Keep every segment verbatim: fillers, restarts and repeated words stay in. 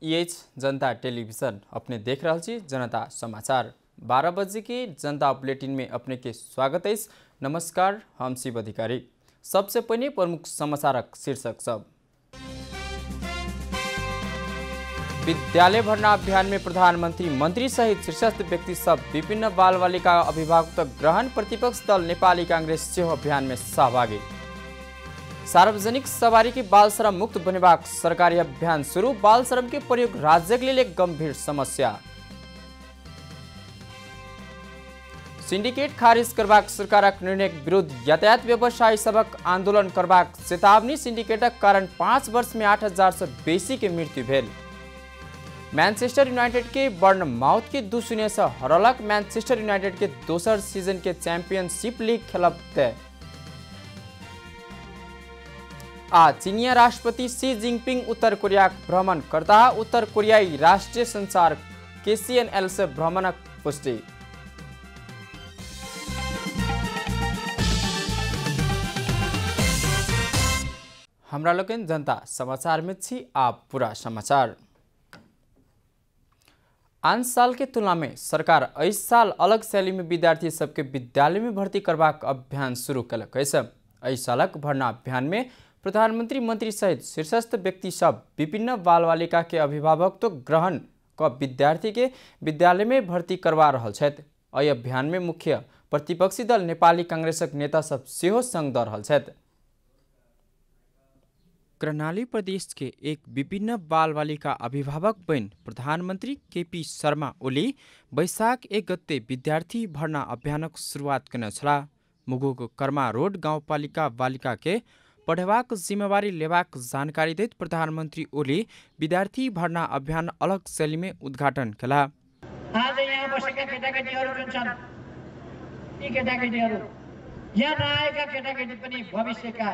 EH जनता television अपने देख रहा छी जनता समाचार बारह बजे के जनता बुलेटिन में अपने के स्वागत है। नमस्कार, हम शिव अधिकारी। सबसे पहले प्रमुख समाचारक शीर्षक सब। विद्यालय भर्ना अभियान में प्रधानमंत्री मंत्री सहित शीर्षस्थ व्यक्ति सब विभिन्न बाल बालिका अभिभावक ग्रहण। प्रतिपक्ष दल नेपाली कांग्रेस सेहो अभियान में सहभागी। सार्वजनिक सवारी की बाल श्रम मुक्त बनेबाक सरकारी अभियान शुरू। बाल श्रम के प्रयोग राज्य के लिए एक गंभीर समस्या। सिंडिकेट खारिज करबाक सरकारक निर्णय विरुद्ध यातायात व्यवसायी सबक आंदोलन करबाक चेतावनी। सिंडिकेटक कारण पाँच वर्ष में आठ हजार से बेसी के मृत्यु भेल। मैनचेस्टर यूनाइटेड के बर्नमाउथ के दू शून्य से हरलक। मैनचेस्टर यूनाइटेड के दोसर सीजन के चैंपियनशिप लीग खेलब तय। आ चीनिया राष्ट्रपति शी जिनपिंग उत्तर कोरिया भ्रमण करता। उत्तर कोरियाई राष्ट्रीय संचार केसीएनएल से भ्रमणक पुष्टि। हमरा लोकन जनता समाचार में छी। आप पूरा समाचार। आन साल के तुलना में सरकार इस साल अलग शैली में विद्यार्थी सबके विद्यालय में भर्ती करबाक अभियान शुरू कलक है। इस सालक भर्ना अभियान में प्रधानमंत्री मंत्री सहित शीर्षस्थ व्यक्ति सब विभिन्न बाल बालिका के अभिभावक तो ग्रहण क विद्यार्थी के विद्यालय में भर्ती करवा रहल छथि। एहि अभियान में मुख्य प्रतिपक्षी दल नेपाली कांग्रेसक नेता सब सेहो संग दऽ रहल छथि। कर्णाली प्रदेश के एक विभिन्न बाल बालिका अभिभावक बन प्रधानमंत्री केपी शर्मा ओली बैशाख एक गते विद्यार्थी भर्ना अभियानक शुरुआत करने छला। मुगुक कर्मा रोड गाउँपालिका बालिका के पढ़ेबाक जिम्मेवारी लेबाक जानकारी दैत प्रधानमंत्री ओली विद्यार्थी भर्ना अभियान अलग शैली में उद्घाटन कला। आज यहाँ बसेका केटाकेटीहरू जुन छन् ती केटाकेटीहरू यहाँ नआएका केटाकेटी पनि भविष्यका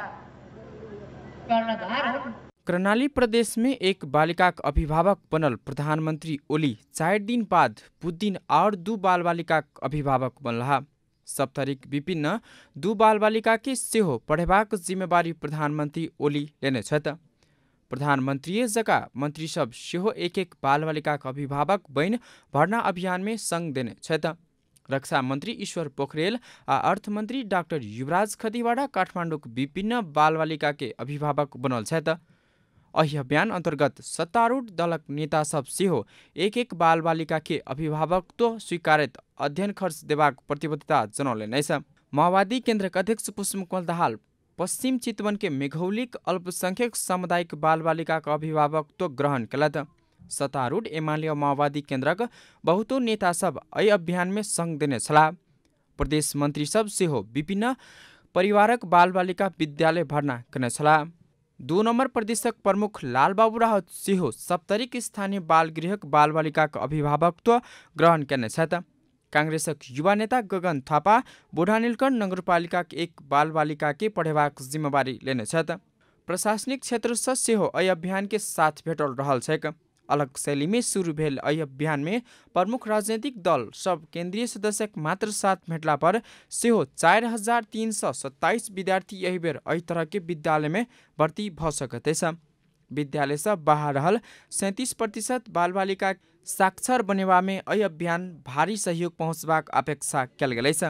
कर्णधार हुन्। कर्णाली प्रदेश में एक बालिका अभिभावक बनल प्रधानमंत्री ओली चार दिन बाद बुध और दू बाल बालिका अभिभावक बनला। सप्ताहिक विभिन्न दू बाल बालिका के सेहो पढ़ेबाक जिम्मेवारी प्रधानमंत्री ओली लेने छथि। प्रधानमंत्री जका मंत्री सब सेहो एक एक बाल बालिका अभिभावक बन भर्ना अभियान में संग देने छथि। रक्षा मंत्री ईश्वर पोखरेल आ अर्थमंत्री डाक्टर युवराज खतीवाड़ा काठमाडौँक विभिन्न बाल बालिका के अभिभावक बनल छथि। एहि अभियान अंतर्गत सत्तारूढ़ दलक नेता सब सेहो एक एक बाल बालिका के अभिभावकत्व स्वीकारैत अध्ययन खर्च देबाक प्रतिबद्धता जनौलनि अछि। माओवादी केन्द्रक अध्यक्ष पुष्पकमल दाहाल पश्चिम चितवन के मेघौलिक अल्पसंख्यक सामुदायिक बाल बालिका का अभिभावकत्व ग्रहण कलत। सत्तारूढ़ एमाले माओवादी केन्द्रक बहुतो नेता सब एहि अभियान में संग देने छला। प्रदेश मंत्री सब सेहो विभिन्न परिवारक बाल बालिका विद्यालय भर्ना करने छला। दो नंबर प्रदेशक प्रमुख लाल बाबू राहत सेहो सप्तरिक स्थानीय बाल गृहक बाल बालिका अभिभावकत्व ग्रहण करने छथि। कांग्रेसक युवा नेता गगन थापा बुढ़ा नीलकंठ नगरपालिका के एक बाल बालिका के पढ़ेबाक जिम्मेवारी लेने छथि। प्रशासनिक क्षेत्र से सेहो एहि अभियान के साथ भेटल रहल छैक। अलग शैली में शुरू भेल एहि अभियान में प्रमुख राजनीतिक दल सब केंद्रीय सदस्यक मात्र साथ भेटला पर सेहो चार हजार तीन सौ सत्ताईस विद्यार्थी यही बेर एहि तरह के विद्यालय में भर्ती भ सकैत अछि। विद्यालय से बाहर रहल सैंतीस प्रतिशत बाल बालिका साक्षर बनेवा में एहि अभियान भारी सहयोग पहुंचबाक अपेक्षा कयल गेल अछि।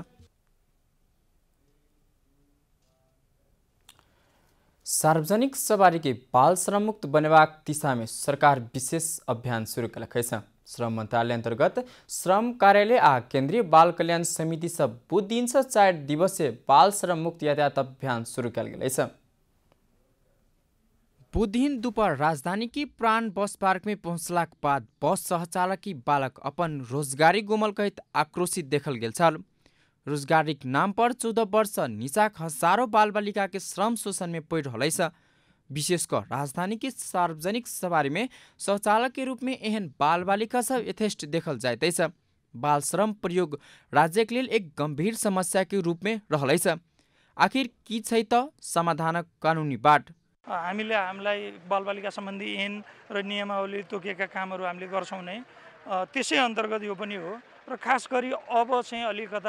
सार्वजनिक सवारी के बाल श्रम मुक्त बनेबाक दिशा में सरकार विशेष अभियान शुरू कलक है। श्रम मंत्रालय अंतर्गत श्रम कार्यालय आ केंद्रीय बाल कल्याण समिति सब बुध दिन से चार दिवसीय बाल श्रम मुक्त यातायात अभियान शुरू कयल गेल है। बुध दिन दोपहर राजधानी की प्राण बस पार्क में पहुंचलाक बाद बस सहचालक की बालक अपन रोजगारी गुमल कहित आक्रोशित देखल गेल छल। रोजगारी नाम पर चौदह वर्ष नीचाक हजारों बाल बालिका के श्रम शोषण में पड़ रहा है। विशेषकर राजधानी के सार्वजनिक सवारी में शौचालय के रूप में एहन बाल बालिका सब यथेष्ट देखल जाइत है। बाल श्रम प्रयोग राज्य के लिए एक गंभीर समस्या के रूप में रहल है। आखिर की छै त समाधानक कानूनी बाट। हामीले हामीलाई बालबालिका सम्बन्धी ऐन र नियमावली तोकेका कामहरू हामीले गर्छौँ नै त्यसै अन्तर्गत यो पनि हो र खास गरी अब चाहिँ अलिकता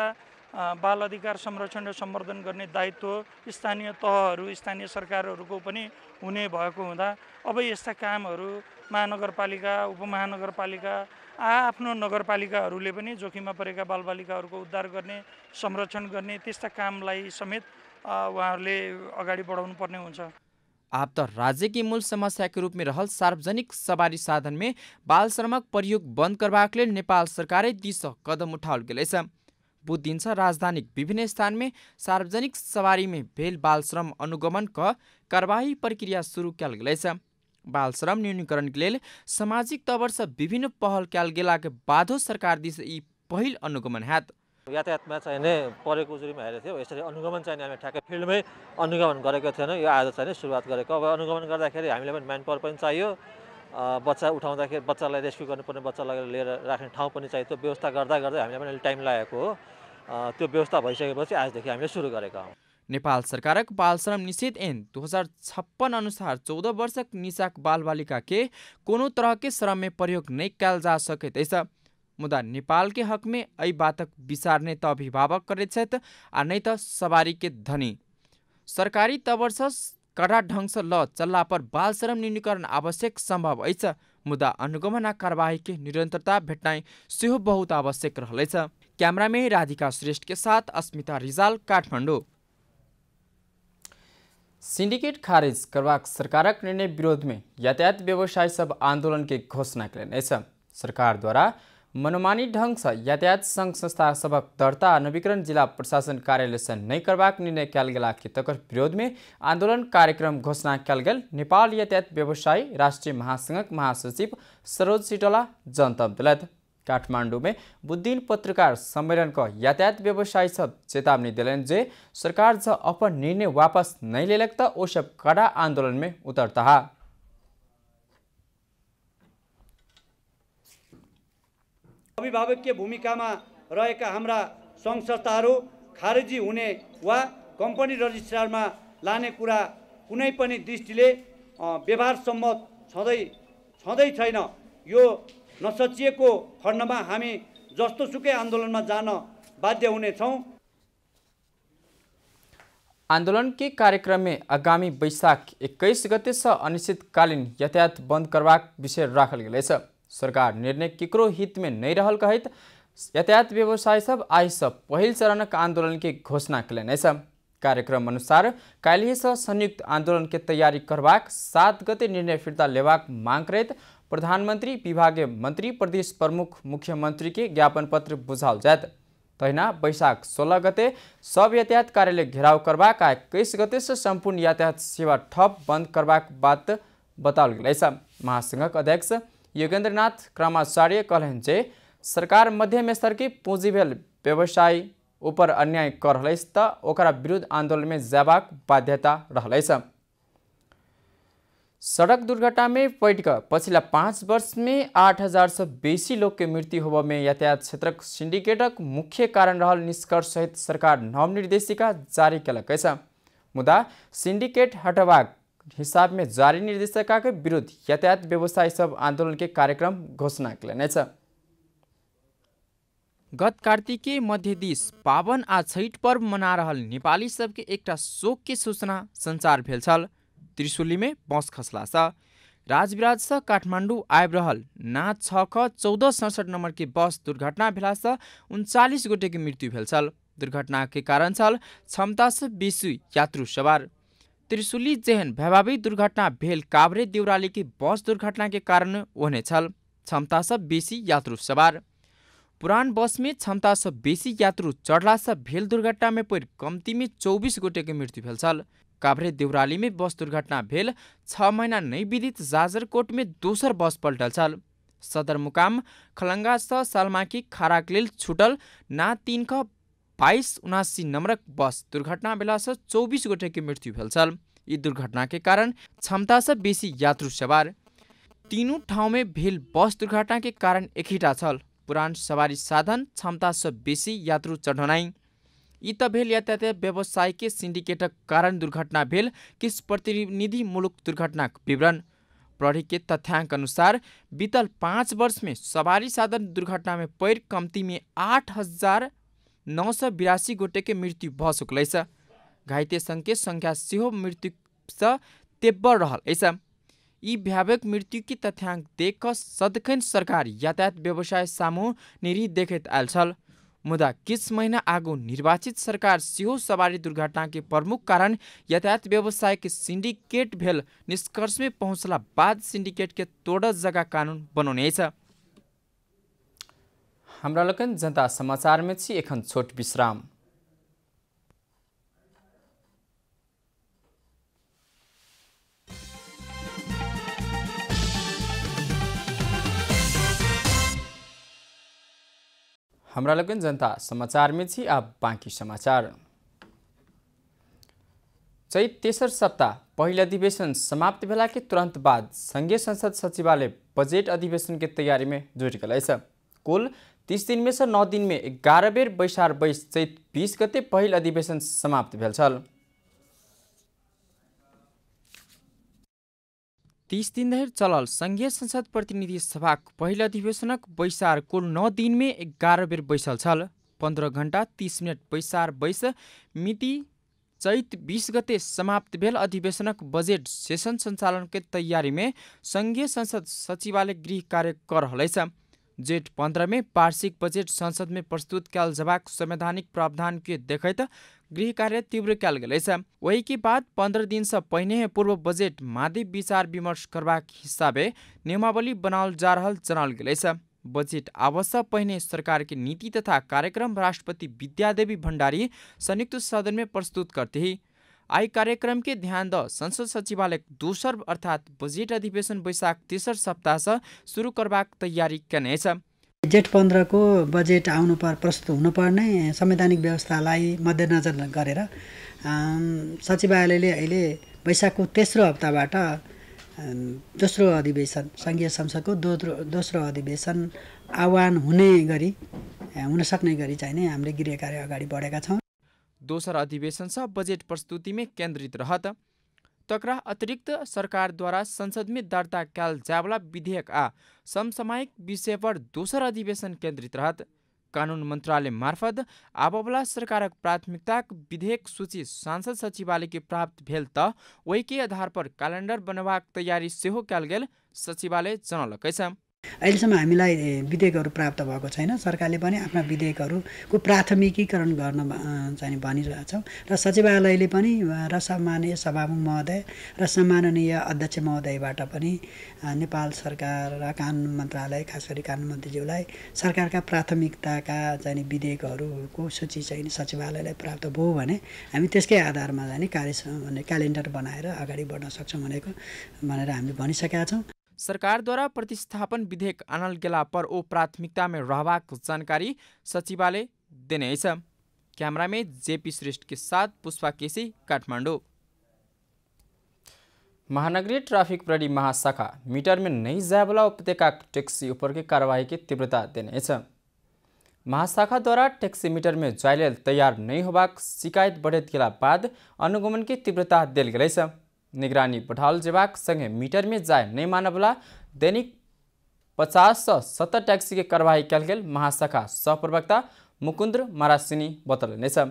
बाल अधिकार संरक्षण र सम्वर्धन गर्ने दायित्व स्थानीय तहहरू स्थानीय सरकारहरूको पनि हुने भएको हुँदा अब यस्ता कामहरू महानगरपालिका उपमहानगरपालिका आफ्नो नगरपालिकाहरूले पनि जोखिममा परेका बालबालिकाहरूको उद्धार गर्ने संरक्षण गर्ने त्यस्ता कामलाई समेत उहाँहरूले अगाडि बढाउनु पर्ने हुन्छ। आप त राज्य की मूल समस्या के रूप में रहल सार्वजनिक सवारी साधन में बाल श्रमक प्रयोग बंद करबाक लेल नेपाल सरकारै दिस कदम उठाओल गेलै छ। बुध छ राजधानी विभिन्न स्थान में सार्वजनिक सवारी में भेल बाल श्रम अनुगमन क कार्यवाही प्रक्रिया शुरू कयल गेलै छ। बाल श्रम न्यूनीकरण के लेल सामाजिक तवर से विभिन्न पहल कयल गेला के बादो सरकार दिस ई पहिल अनुगमन हैत। यातायातमा चाहिने परेको उजुरीमा हेरेको थियो, यसरी अनुगमन चाहिने हामी ठ्याक्कै फिल्डमै अनुगमन गरेको थिएन। यो आज चाहिँ सुरुवात गरेको। अब अनुगमन गर्दाखेरि हामीलाई पनि म्यान पावर पनि चाहियो, बच्चा उठाउँदाखेरि बच्चालाई रेस्क्यु गर्नुपर्ने बच्चालाई लिएर राख्ने ठाउँ पनि चाहियो। त्यो व्यवस्था गर्दा गर्दै हामीलाई पनि अलिक टाइम लागेको हो। त्यो व्यवस्था भइसकेपछि आजदेखि हामीले सुरु गरेका हौँ। नेपाल सरकारक बाल श्रम निषेध ऐन दो हजार छप्पन अनुसार चौदह वर्षक नीचाक बाल बालिका के कोनो तरह के श्रम में प्रयोग नहीं कयल जा सकैत अछि। मुदा नेपाल के हक में एहि बातक विचार नहीं तो अभिभावक करैत छथि आ नहीं तो सवारी के धनी। सरकारी तवर से कड़ा ढंग से ल चलला पर बाल श्रम न्यूनीकरण आवश्यक संभव अछि। मुदा अनुगमन आ कार्यवाही के निरंतरता भेटनाई सेहो बहुत आवश्यक रहलै छ। कैमरा में राधिका श्रेष्ठ के साथ अस्मिता रिजाल, काठमाडौँ। सिंडिकेट खारिज करबाक सरकारक निर्णय विरोध में यातायात व्यवसायी सब आंदोलन के घोषणा कयलनि अछि। सरकार द्वारा मनोमानी ढंग से यातायात संघ संस्था सबक दर्ता आ नवीकरण जिला प्रशासन कार्यालय से नहीं करबाक निर्णय कयल गेला के तकर विरोध में आंदोलन कार्यक्रम घोषणा कयल गेल नेपाल यातायात व्यवसायी राष्ट्रीय महासंघक महासचिव सरोज सिटोला जनतब दिलथि। काठमाडौँ में बुद्धिन पत्रकार सम्मेलन को यातायात व्यवसायी सब चेतावनी दिलन जे सरकार ज अपन निर्णय वापस नहीं लेलक त ओ सब कड़ा आंदोलन में उतरता है। अभिभावकीय भूमिकामा रहेका हाम्रा सङ्घ संस्थाहरू खारेजी हुने वा कम्पनी रजिस्ट्रारमा लाने कुरा कुनै पनि दृष्टिले व्यवहार सम्मत छँदै छँदै छैन। यो नसचिएको खण्डमा हामी जस्तोसुकै आन्दोलनमा जान बाध्य हुनेछौँ। आंदोलन के कार्यक्रम में आगामी वैशाख इक्कीस गते से अनिश्चितकालीन यातायात बंद करबाक विषय राखल गेल छ। सरकार निर्णय केकरो हित में नहीं रहल कहत यातायात व्यवसायी सब आई सब पहिल चरणक आंदोलन के घोषणा कयलनि अछि। कार्यक्रम अनुसार काल्हि से संयुक्त आंदोलन के तैयारी करबाक सात गते निर्णय फिर्ता लेबाक मांग करैत प्रधानमंत्री विभागीय मंत्री प्रदेश प्रमुख मुख्यमंत्री के ज्ञापन पत्र बुझाओल जायत। तहिना वैशाख सोलह गते सब यातायात कार्यालय घेराव करबाक आ इक्कीस गते से संपूर्ण यातायात सेवा ठप बंद करबाक बात बताओल गेल अछि। महासंघक अध्यक्ष योगेंद्रनाथ क्रमाचार्य कहलनि जे सरकार मध्यम स्तर के पूंजी भेल व्यवसायी ऊपर अन्याय कर रहल अछि त ओकरा विरुद्ध आंदोलन में जयबाक बाध्यता रहल अछि। सड़क दुर्घटना में पड़ कर पछिला पाँच वर्ष में आठ हजार से बेसी लोग के मृत्यु होबा में यातायात क्षेत्रक सिंडिकेटक मुख्य कारण रहल निष्कर्ष सहित सरकार नव निर्देशिका जारी कयलक अछि। मुदा सिंडिकेट हटबाक हिसाब में जारी निर्देशिका के विरुद्ध यातायात व्यवसायी सब आंदोलन के कार्यक्रम घोषणा कयलनि अछि। गत कार्तिके मध्य दिस पावन आ छठ पर्व मना रहल नेपाली सबके एकटा शोक के सूचना संचार भेल छल। त्रिशुली में बस खसला सा राजविराज से काठमांडू आबि रहल ना छ ख चौदह सड़सठ नंबर के बस दुर्घटना भेला से उनचालीस गोटे के मृत्यु भेल छल। दुर्घटना के कारण छल क्षमता से बेसी यात्रु सवार। त्रिशुली जेहन भयावह दुर्घटना भेल काभ्रे देउराली के बस दुर्घटना के कारण ओहने छल क्षमता से बेसी यात्रु सवार। पुरान बस में क्षमता से बेसी यात्रु चढ़ला से भेल दुर्घटना में पड़ कम्ती में चौबीस गोटे के मृत्यु भेल छल। काभ्रे देउराली में बस दुर्घटना भेल छह महीना नहीं विदित जाजरकोट में दोसर बस पलटल छल। सदरमुकाम खलंगा से सालमाकी खाराक लेल छूटल ना तीन ख बाईस उनासी नंबरक बस दुर्घटना भेला से चौबीस गोटे के मृत्यु भेल छल। ई दुर्घटना के कारण क्षमता से बेसी यात्रु सवार। तीनों ठाउँ में भेल बस दुर्घटना के कारण एकहिटा छल पुरान सवारी साधन क्षमता से बेसी यात्रु चढ़नाई। यी त भेल यातायात व्यवसाय के सिंडिकेटक कारण दुर्घटना भेल किस प्रतिनिधि मुलुक दुर्घटना विवरण। प्रहरी के तथ्यांक अनुसार बीतल पाँच वर्ष में सवारी साधन दुर्घटना में पैर कम्ती में आठ हजार नौ सय बिरासी गोटेके मृत्यु भ चुकलैछ। घाइते संख्या संख्या सेहो मृत्यु स तेब्बर रहल ऐसा। यी भयावक मृत्यु की तथ्याङ्क देख सदखन सरकार यातायात व्यवसाय सामु निरी देखैत आयल छल। मुदा किछ महीना आगो निर्वाचित सरकार सेहो सवारी दुर्घटना के प्रमुख कारण यातायात व्यवसाय के सिंडिकेट भेल निष्कर्ष में पहुंचला बाद सिंडिकेट के तोड़ जगह कानून बनाउने छ। हमरा लगन जनता समाचार में छी एखन छोट विश्राम। हमरा लगन जनता समाचार में छी अब बाँकी समाचार। चैत तेसर सप्ताह पहिलो अधिवेशन समाप्त भेला के तुरंत बाद संघीय संसद सचिवालय बजेट अधिवेशन के तैयारी में जुट गए छ। कुल तीस दिन में से नौ दिन में ग्यारह बेर बैसार बैस चैत बीस गते पहिल अधिवेशन समाप्त भेल छल। तीस दिन धरि चलल संघीय संसद प्रतिनिधि सभाको पहिलो अधिवेशनक बैसार कुल नौ दिन में ग्यारह बेर बैसल छल। पंद्रह घंटा तीस मिनट बैसार बैस मिति चैत बीस गते समाप्त भेल अधिवेशनक बजेट सेशन संचालन के तैयारी में संघीय संसद सचिवालय गृह कार्य कर रहलैछ। जेठ पंद्रह में वार्षिक बजेट संसद में प्रस्तुत कयल जबाक संवैधानिक प्रावधान के देखैत गृह कार्य तीव्र कयल गेलैछ। वही के बाद पंद्रह दिन से पहिने पूर्व बजेट मादे विचार विमर्श करबाक हिसाबे नियमावली बनाओल जा रहल जनाल गेलैछ। बजेट आवश्यक पहिने सरकार के नीति तथा कार्यक्रम राष्ट्रपति विद्यादेवी भण्डारी संयुक्त सदन में प्रस्तुत करते ही आई कार्यक्रम के ध्यान द संसद सचिवालय दोसर अर्थात बजेट अधिवेशन वैशाख तेसर सप्ताह से शुरू करबाक तैयारी कने छ। जेठ पंद्रह को बजेट आउनु पर प्रस्तुत हुनुपर्ने संवैधानिक व्यवस्थालाई मध्यनजर गरेर सचिवालयले अहिले वैशाखको तेस्रो हप्ताबाट दोस्रो अधिवेशन संघीय संसदको दोस्रो अधिवेशन आह्वान हुने गरी हुन सक्ने गरी चाहिँ नै हामीले गृह कार्य अगाडि बढेका छौँ। दोसर अधिवेशन से बजेट प्रस्तुति में केंद्रित रहत। तकरा अतिरिक्त सरकार द्वारा संसद में दर्ता कयल जावला विधेयक आ समसामयिक विषय पर दोसर अधिवेशन केंद्रित रहत। कानून मंत्रालय मार्फत आबवला सरकारक प्राथमिकताक विधेयक सूची सांसद सचिवालय के प्राप्त भेल त वही के आधार पर कैलेंडर बनबाक तैयारी सेहो कयल गेल सचिवालय जनलकै छ। अहिलेसम्म हामीलाई विधेयकहरू प्राप्त भएको छैन। सरकारले पनि आफ्ना विधेयकहरूको प्राथमिकीकरण गर्न चाहिँ भनिरहेछौँ र सचिवालयले पनि र सम्माननीय सभामुख महोदय र सम्माननीय अध्यक्ष महोदयबाट पनि नेपाल सरकार र कानुन मन्त्रालय खास गरी कानुन मन्त्रीज्यूलाई सरकारका प्राथमिकताका चाहिँ विधेयकहरूको सूची चाहिँ सचिवालयलाई प्राप्त भयो भने हामी त्यसकै आधारमा चाहिँ कार्य क्यालेन्डर बनाएर अगाडि बढ्न सक्छौँ भनेको भनेर हामीले भनिसकेका छौँ। सरकार द्वारा प्रतिस्थापन विधेयक आनल गेला पर ओ प्राथमिकता में रहबाक जानकारी सचिवालय देने छ। कैमरा में जेपी श्रेष्ठ के साथ पुष्पा केसी, काठमाडौँ। महानगरीय ट्राफिक प्रहरी महाशाखा मीटर में नहीं जायवाला उपत्यका टैक्सी ऊपर की कार्रवाई की तीव्रता देने छ। महाशाखा द्वारा टैक्सी मीटर में जायले तैयार नहीं होबाक शिकायत बढ़त गेला बाद अनुगमन की तीव्रता देल गेलै छ। निगरानी बढ़ाओल जेबाक संगे मीटर में जाय नहीं मानवला दैनिक पचास से सत्तर टैक्सी के कार्रवाई कल गेल महाशाखा सहप्रवक्ता मुकुंद्र मारासिनी बतलने छ।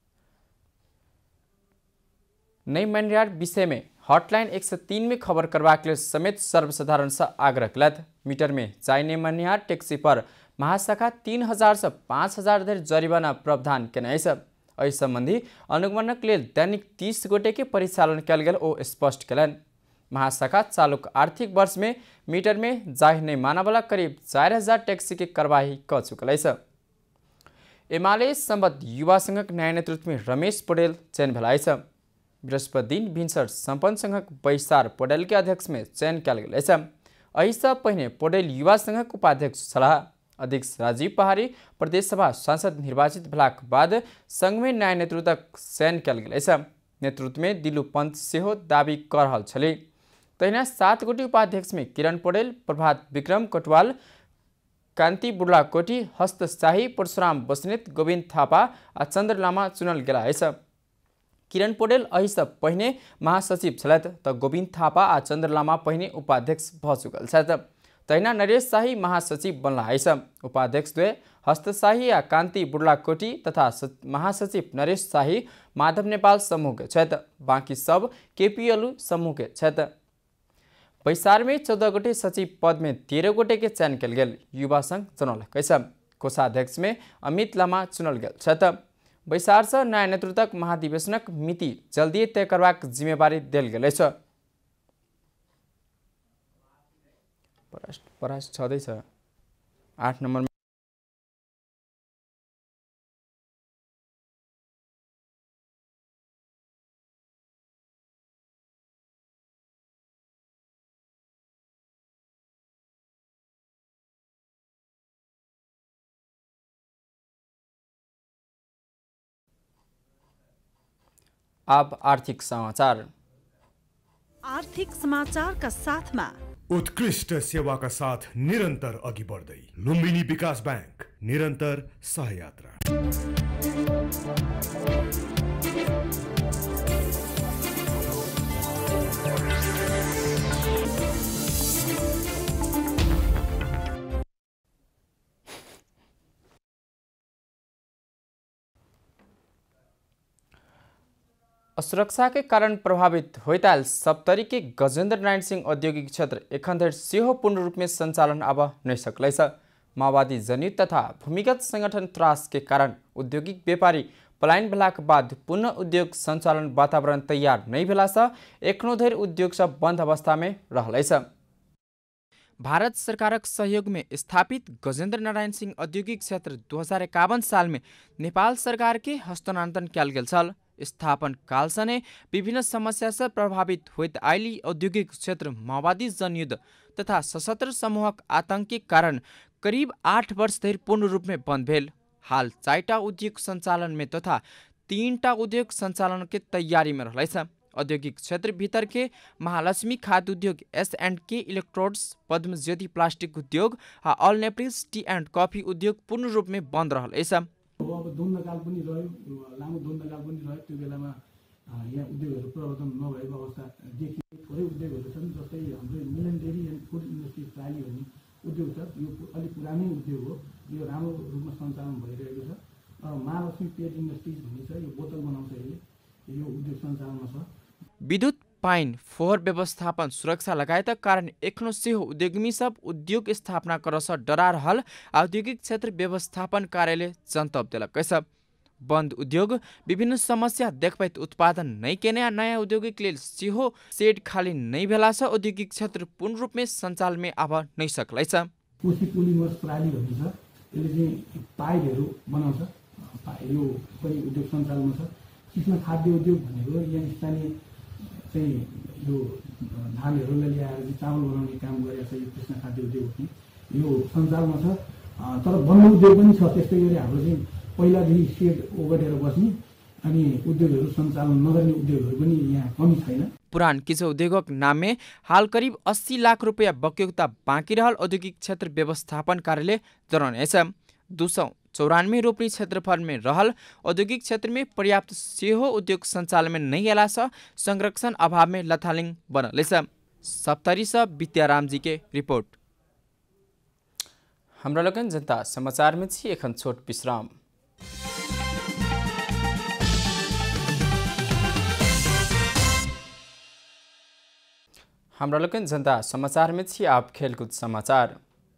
नई मनरेगा विषय में हॉटलाइन एक सौ तीन में खबर करवाक लेल समेत सर्वसाधारण से आग्रह कलत। मीटर में जाय नहीं माननिहार टैक्सी पर महाशाखा तीन हजार से पाँच हजार धरि जरिवाना प्रावधान केने छ। एहि सम्बन्धी अनुगमनक लेल दैनिक तीस गोटे के परिचालन कयल गेल ओ स्पष्ट कलन। महाशाखा चालुक आर्थिक वर्ष में मीटर में जाय नहीं मानवाला करीब चार हजार टैक्सी के कार्यवाही क चुकल छ। एमाले सम्बद्ध युवा संघक न्याय नेतृत्व में रमेश पौडेल चयन भेलाइ छ। बृहस्पति दिन भिन्सर सम्पन्न संघक बैसार पौडेल के अध्यक्ष में चयन कयल गेल छ। एहि से पहिने पौडेल युवा संघक उपाध्यक्ष छलाह। अध्यक्ष राजीव पहाड़ी प्रदेश सभा सांसद निर्वाचित भेलाक बाद संघ में न्याय नेतृत्वक चयन कयल गेल छ। नेतृत्व में दिलु पंत सेहो दावी कर रहल छले। तहिना सात गोटी उपाध्यक्ष में किरण पौडेल, प्रभात विक्रम कटवाल, कान्ति बुढलाकोटी, हस्त शाही, परशुराम बस्नेत, गोविन्द थापा आ चन्द्र लामा चुनल गेला छ। किरण पौडेल एहि से पहिने महासचिव छलथि त गोविन्द थापा आ चन्द्र लामा पहिने उपाध्यक्ष भ चुकल छथि। तैना नरेश शाही महासचिव बन्ला आइछ। उपाध्यक्षद्वय हस्तशाही या कान्ति बुर्लाकोटी तथा महासचिव नरेश शाही माधव नेपाल समूह के छथि। बाँकी सब केपीएलयू समूह के छथि। बैसार में चौदह गोटे सचिव पद में तेरह गोटे के चयन कल गेल युवा संघ चुनल कैछ। कोषाध्यक्ष में अमित लामा चुनल गेल छथि। बैसार से नया नेतृत्वक महाधिवेशनक मिति जल्दी तय करबाक जिम्मेवारी देल गेल छ। परास छँदैछ आठ नम्बर अब आर्थिक समाचार। आर्थिक समाचार का साथ में उत्कृष्ट सेवा का साथ निरंतर अघि बढ्दै लुम्बिनी विकास बैंक निरंतर सहयात्रा। असुरक्षा के कारण प्रभावित होइताल सप्तरी के गजेन्द्र नारायण सिंह औद्योगिक क्षेत्र एखन सेहो पूर्ण रूप में संचालन अब नहीं सकलैछ। माओवादी जनित तथा भूमिगत संगठन त्रास के कारण औद्योगिक व्यापारी पलायन भेलाक बाद पुनः उद्योग संचालन वातावरण तैयार नहीं भेला से एखनो धरि उद्योग सब बंद अवस्था में रहलैछ। भारत सरकारक सहयोग में स्थापित गजेन्द्र नारायण सिंह औद्योगिक क्षेत्र दो हजार इक्यावन साल में नेपाल सरकार के हस्तांतरण कयल गेल छल। स्थापन काल सने विभिन्न समस्या से प्रभावित होइत आइली औद्योगिक क्षेत्र माओवादी जनयुद्ध तथा सशस्त्र समूहक आतंक के कारण करीब आठ वर्ष धरि पूर्ण रूप में बंद भेल। हाल चारटा उद्योग संचालन में तथा तीनटा उद्योग संचालन के तैयारी में रहलैछ। औद्योगिक क्षेत्र भीतर के महालक्ष्मी खाद्य उद्योग, S and K electrodes, Padma Jyoti plastic उद्योग आ ऑल नेप्रिस टी एंड कॉफी उद्योग पूर्ण रूप में बंद रहलैछ। अब द्वन्द्वकाल पनि रह्यो, लामो द्वन्द्वकाल पनि रह्यो। त्यो बेलामा यहाँ उद्योगहरू प्रवर्तन नभएको अवस्था देखियो। थोरै उद्योगहरू छन्, जस्तै हाम्रो Milan dairy and food industry प्राली भन्ने उद्योग छ। यो अलिक पुरानै उद्योग हो, यो राम्रो रूपमा सञ्चालन भइरहेको छ। महालक्ष्मी पेट इन्डस्ट्रिज भन्ने छ, यो बोतल बनाउँछ, यसले यो उद्योग सञ्चालनमा छ। विद्युत, पाइन, फोहोर व्यवस्थापन, सुरक्षा लगायतक कारण एखनो सेहो उद्योमी सब उद्योग स्थापना करस डरा रहल औद्योगिक क्षेत्र व्यवस्थापन कार्यालय जनतब देलकै छ। बंद उद्योग विभिन्न समस्या देखबैत उत्पादन नहीं केने नयाँ औद्योगिक लेल सेहो सेड खाली नहीं भेला से औद्योगिक क्षेत्र पूर्ण रूप में संचालन में आब नहीं सकलै छ। कोशी पोलिमर्स प्राली भन्ने छ, यसले चाहिँ पाइपहरू बनाउँछ। यो पनि उद्योग सञ्चालनमा छ। कृष्ण खाद्य उद्योग भनेको यहाँ स्थानीय चाहिँ यो धानहरूलाई ल्याएर चाहिँ चामल बनाउने काम गरेको छ। यो कृष्ण खाद्य उद्योग पनि यो सञ्चालनमा छ। तर बन्द उद्योग पनि छ। त्यस्तै गरी हाम्रो चाहिँ पहिलादेखि सेड ओगटेर बस्ने अनि उद्योगहरू सञ्चालन नगर्ने उद्योगहरू पनि यहाँ कमी छैन। पुरान किचो उद्योगक नाम में हाल करीब अस्सी लाख रुपया बक्यौता बाँकी रहल औद्योगिक क्षेत्र व्यवस्थापन कार्यालय जनाउनेछ। दो सौ चौरानवे रोपनी क्षेत्रफल में रहल औद्योगिक क्षेत्र में पर्याप्त सेहो उद्योग संचालन में नहीं अला स संरक्षण अभाव में लथालिंग बनलेछ। सप्तरी से विद्याराम जी के रिपोर्ट। हमरा लोकन जनता समाचार में छी एखन छोट विश्राम। हमरा लोकन जनता समाचार में छी आप खेलकूद समाचार।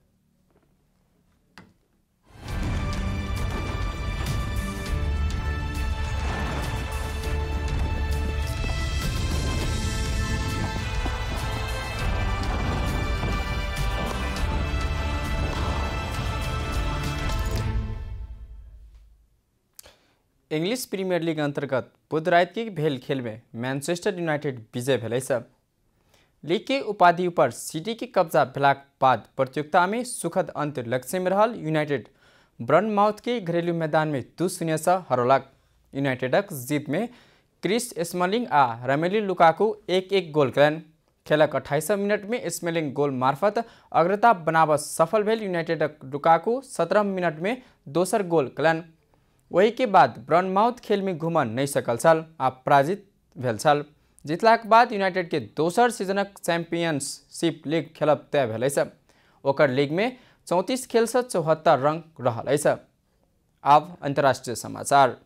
इंग्लिश प्रीमियर लीग अंतर्गत बुध रात के भेल खेल में मैनचेस्टर यूनाइटेड विजय भेलैछ। लीग के उपाधि पर सिटी के कब्जा भेलाक बाद प्रतियोगिता में सुखद अंत लक्ष्य में रहल यूनाइटेड ब्रनमाउथ के घरेलू मैदान में दू शून्य से हरौलक। यूनाइटेडक जीत में क्रिस स्मलिंग आ रोमेलू लुकाकू एक एक गोल कलन। खेलक अट्ठाईस मिनट में स्मेलिंग गोल मार्फत अग्रता बनाब सफल भेल यूनाइटेडक लुकाकू सत्रह मिनट में दोसर गोल कलन। वही के बाद ब्रनमाउथ खेल में घुम नहीं सकल छल आ पराजित भेल छल। जीतलाक बाद यूनाइटेड के दोसर सीजनक चैंपियनशिप लीग खेलब तय भेलैछ। ओकर लीग में चौंतीस खेल से चौहत्तर रंग रहल छ। अब अंतर्राष्ट्रीय समाचार।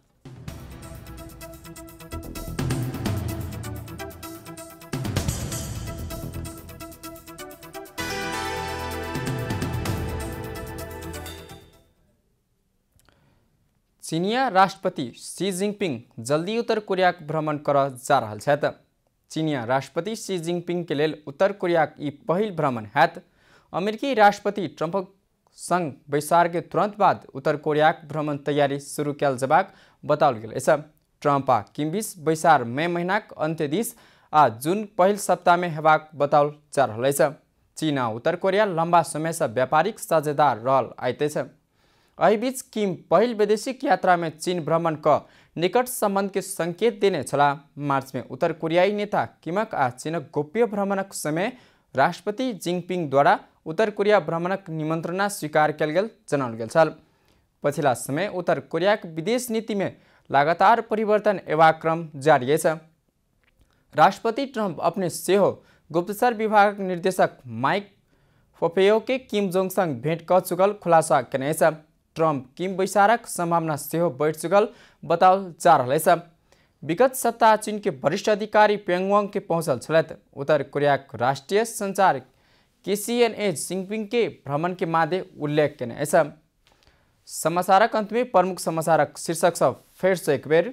चीनिया राष्ट्रपति सी जिनपिंग जल्दी उत्तर कोरिया भ्रमण कर जा रहल छथि। चीनिया राष्ट्रपति सी जिनपिंग के लेल उत्तर कोरिया ई पहिल भ्रमण हैत। अमेरिकी राष्ट्रपति ट्रंप संग बैसार के तुरंत बाद उत्तर कोरिया भ्रमण तैयारी शुरू कयल जबाक बताओल गेल छ। ट्रंप आ किम बीच बैसार मई महीनाक अंत्य दिस आ जून पहिल सप्ताह में हेबाक बताओल जा रहल छ। चीन आ उत्तर कोरिया लंबा समय से व्यापारिक साझेदार रहल आइते छ। एहि बीच किम पहिल वैदेशिक यात्रा में चीन भ्रमण क निकट संबंध के संकेत देने छला। मार्च में उत्तर कोरियाई नेता किमक आ चीनक गोप्य भ्रमणक समय राष्ट्रपति जिनपिंग द्वारा उत्तर कोरिया भ्रमणक निमंत्रणा स्वीकार कयल गेल जनाओल गेल छल। पछिला समय उत्तर कोरियाक विदेश नीति में लगातार परिवर्तन एवं क्रम जारी छ। राष्ट्रपति ट्रंप अपने सेहो गुप्तचर विभाग निर्देशक माइक पोम्पेयो के किम जोंग संग भेंट क चुकल खुलासा केने छ। ट्रंप किम बैसारक संभावना सेहो बैठ चुकल बताओल जा रहल छ। विगत सप्ताह चीन के वरिष्ठ अधिकारी पेंगवांग के पहुंचल छलैथ। उत्तर कोरिया राष्ट्रीय संचार के सी एन ए जिनपिंग के भ्रमण के मादे उल्लेख केने छ। समाचारक अंत में प्रमुख समाचारक शीर्षक सब फिर से एक बेर।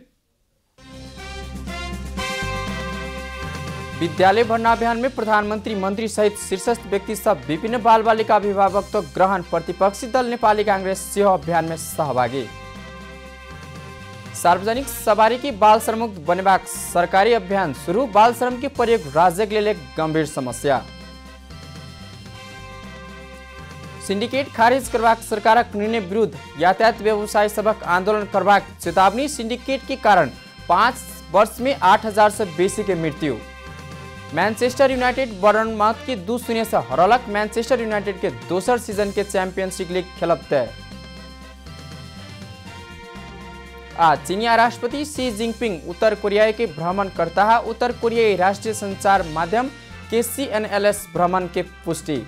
विद्यालय भर्ना अभियान में प्रधानमंत्री मंत्री सहित शीर्षस्थ व्यक्ति सब विभिन्न बाल बालिका अभिभावक ग्रहण। प्रतिपक्षी दल नेपाली कांग्रेस सेहो अभियान में सहभागी। सार्वजनिक सवारी की बाल श्रममुक्त बनेबाक सरकारी अभियान शुरू। बाल श्रम के प्रयोग राज्य के लिए गंभीर समस्या। सिंडिकेट खारिज करबाक सरकारक निर्णय विरुद्ध यातायात व्यवसायी सबक आंदोलन करबाक चेतावनी। सिंडिकेट के कारण पाँच वर्ष में आठ हजार से बेसी के मृत्यु। मैनचेस्टर यूनाइटेड बर्नमाउथ के दू शून्य से हरलक। मैनचेस्टर यूनाइटेड के दोसर सीजन के चैंपियनशिप लीग खेलब तय। आ चीनिया राष्ट्रपति सी जिनपिंग उत्तर कोरिया के भ्रमण करता है। उत्तर कोरियाई राष्ट्रीय संचार माध्यम के सी एन एल एस भ्रमण के पुष्टि।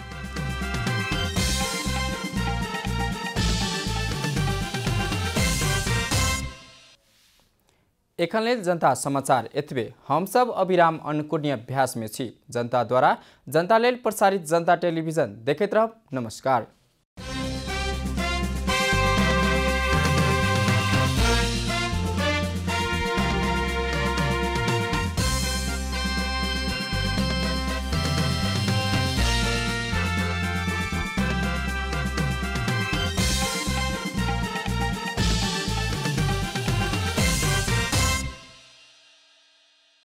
एखनले जनता समाचार एतबे हम सब अभिराम अन्नपूर्णी अभ्यास में छी। जनता द्वारा जनता लेल प्रसारित जनता टेलीविजन देखैत रहब। नमस्कार।